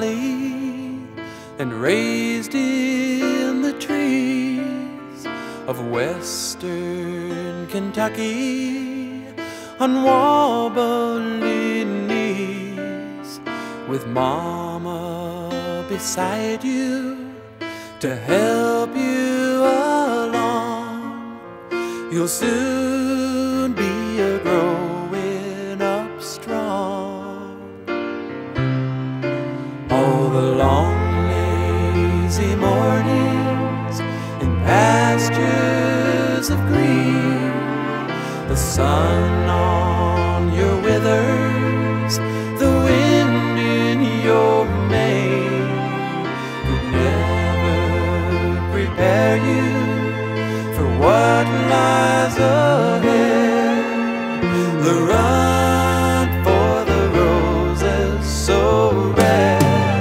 valley and raised in the trees of western Kentucky on wobbly knees, with Mama beside you to help you along. You'll soon be a growing up strong. All the long lazy mornings in pastures of green, the sun on your withers, the wind in your mane, could never prepare you for what lies ahead. The run for the roses so red,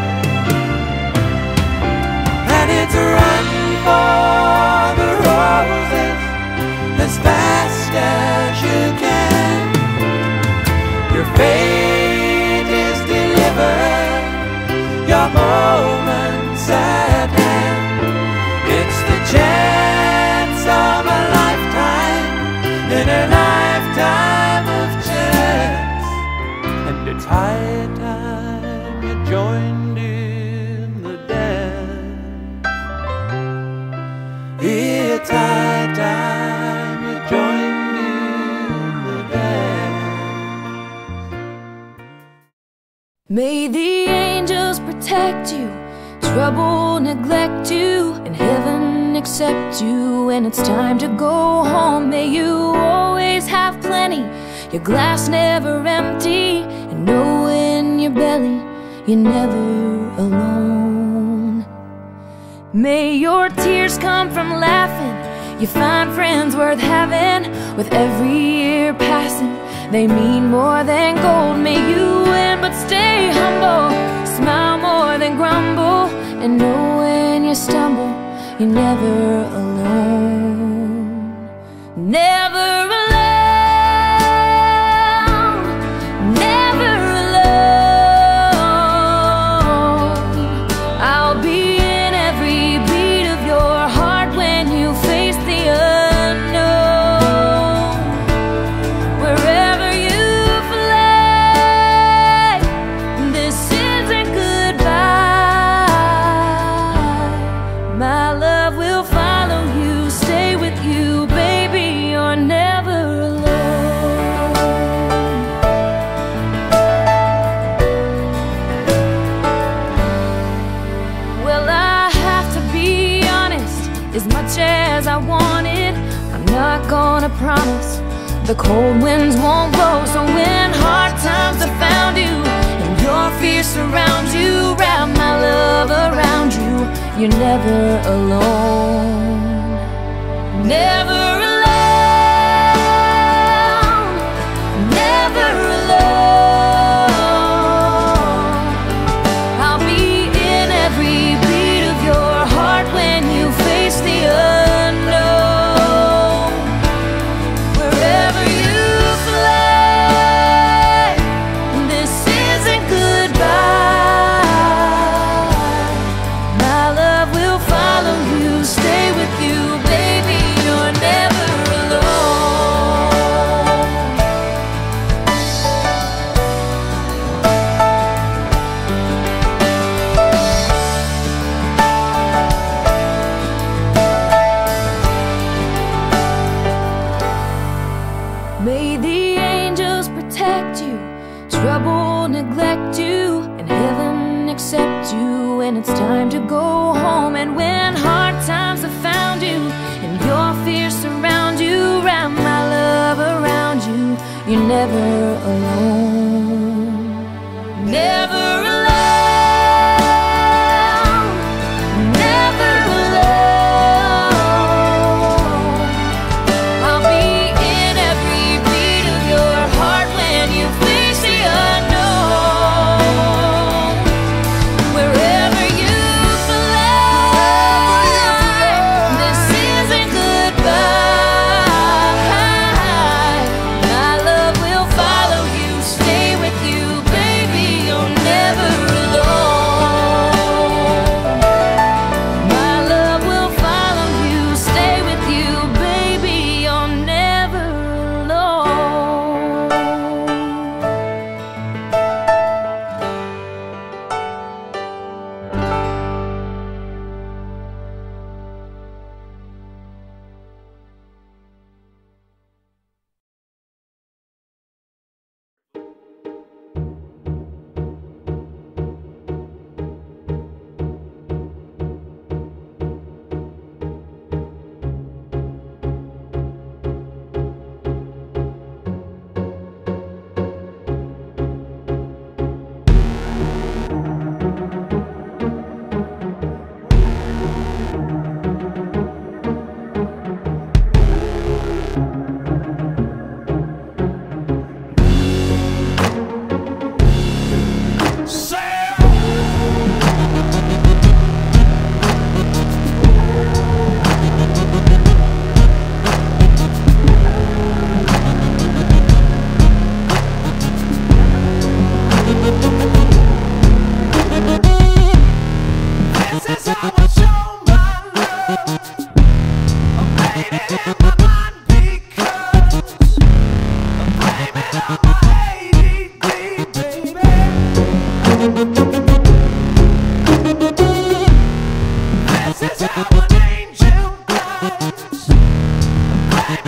and it's a run for the roses as fast as you can. Your fate is delivered, your moment's at hand. It's the chance of a lifetime, in a lifetime of chance. And it's high time you joined in the dance. It's high time you joined in the dance. May the angels protect you, trouble neglect you, and heaven accept you when it's time to go home. May you always have plenty, your glass never empty, and know in your belly you're never alone. May your tears come from laughing, you find friends worth having. With every year passing, they mean more than gold. May you win but stay humble, smile more than grumble, and know when you stumble, you're never alone. Never alone. Gonna promise the cold winds won't blow. So when hard times have found you and your fear surrounds you, wrap my love around you. You're never alone. Never alone. Never alone. I'll be in every beat of your heart when you face the unknown. May the angels protect you, trouble neglect you, and heaven accept you when it's time to go home. And when hard times have found you and your fears surround you, wrap my love around you. You're never alone. Never alone.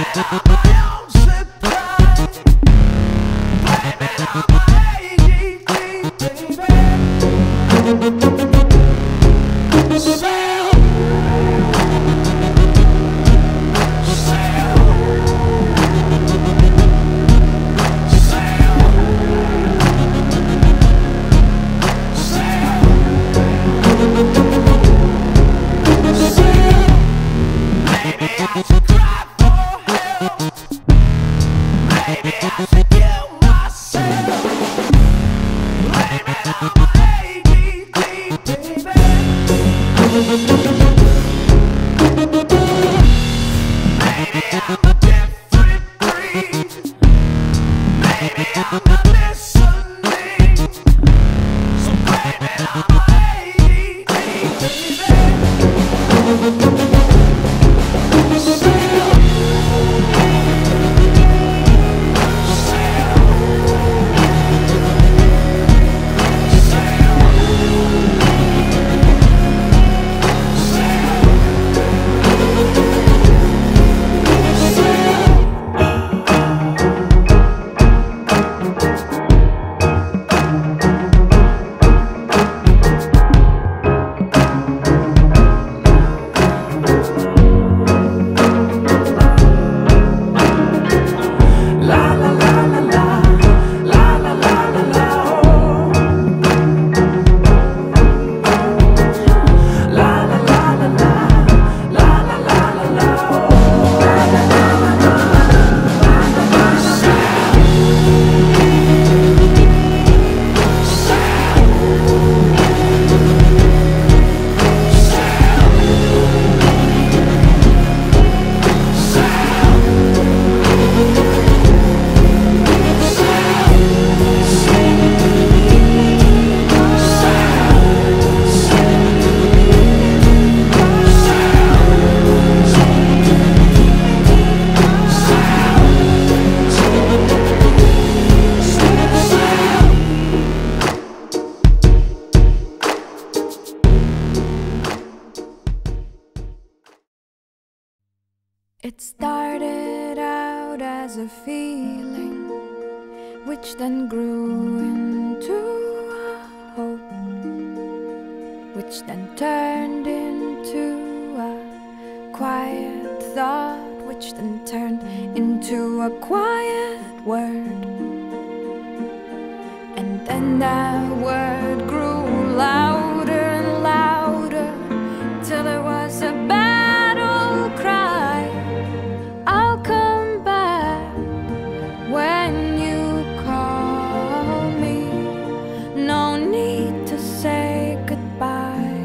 It started out as a feeling, which then grew into a hope, which then turned into a quiet thought, which then turned into a quiet word. And then that word grew louder and louder, till it was a battle cry. I'll come back when you call me. No need to say goodbye.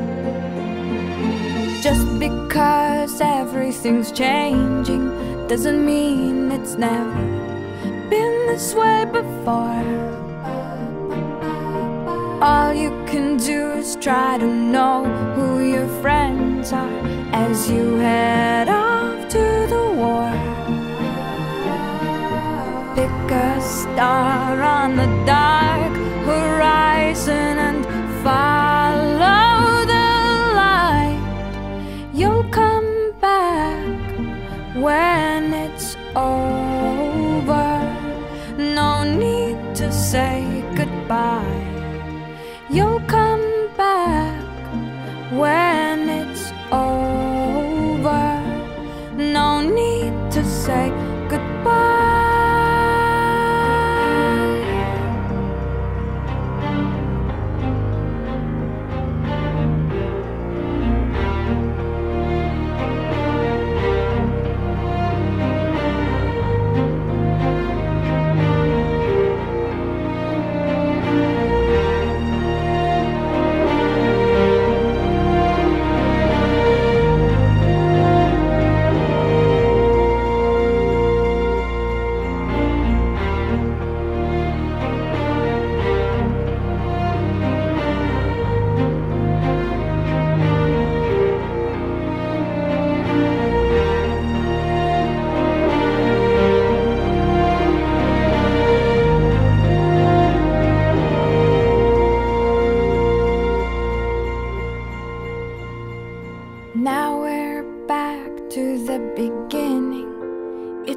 Just because everything's changing doesn't mean it's never been this way before. All you can do is try to know who your friends are as you head off to the war. Pick a star on the dark horizon and follow the light. You'll come back when it's over. No need to say goodbye. You'll come back when it's over. No need to say goodbye.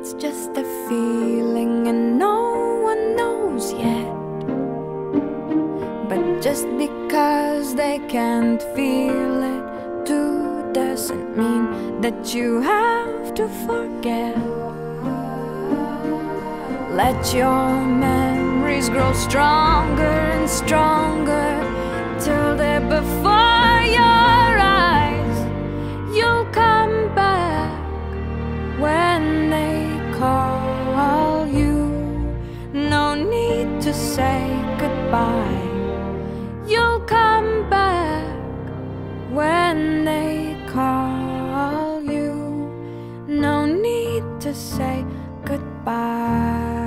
it's just a feeling and no one knows yet. But just because they can't feel it too doesn't mean that you have to forget. Let your memories grow stronger and stronger till they're before your eyes. You'll come back when they call you. No need to say goodbye. You'll come back when they call you. No need to say goodbye.